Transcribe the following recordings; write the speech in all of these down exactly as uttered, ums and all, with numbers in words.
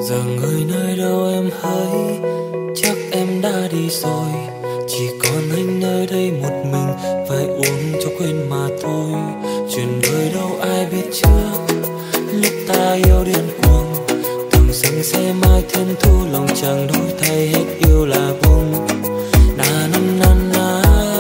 Giờ người nơi đâu em hỡi, chắc em đã đi rồi. Chỉ còn anh nơi đây một mình, phải uống cho quên mà thôi. Chuyện đời đâu ai biết trước, lúc ta yêu điên cuồng. Thường rằng sẽ mai thêm thu, lòng chẳng đổi thay, hết yêu là buông. Na na na na.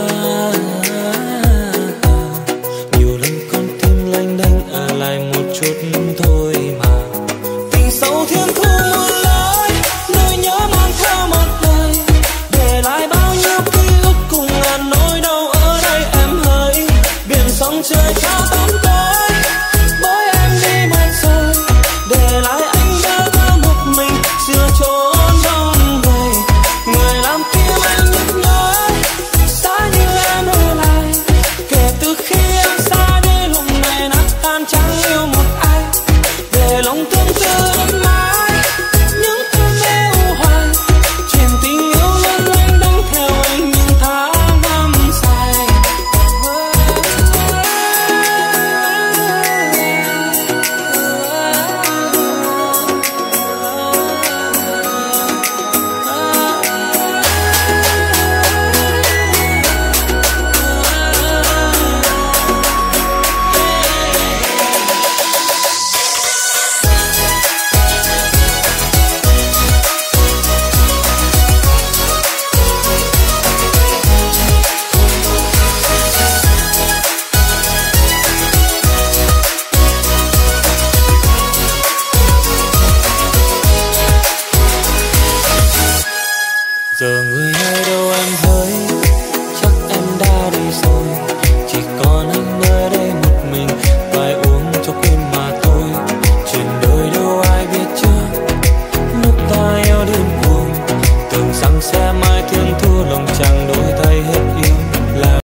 Nhiều lần con tim lênh đênh, ở lại một chút thôi mà. Tình sâu thiên thu muôn lối, nơi nhớ mang theo một đời, để lại bao nhiêu ký ức cùng ngàn nỗi đau ở đây em hỡi. Biển sóng trời trao tắm tối, bởi em đi mất rồi, để lại anh bơ vơ một mình giữa chốn đông người. Người làm tim anh nhức nhối, giá như em ở lại. Kể từ khi em xa đi, lúc này nát tan chẳng yêu một ai, để lòng thương tư ấm mãi những cơn mê u hoài. Chuyện tình yêu luôn lênh đênh theo anh những tháng năm dài. Giờ người nơi đâu em hỡi,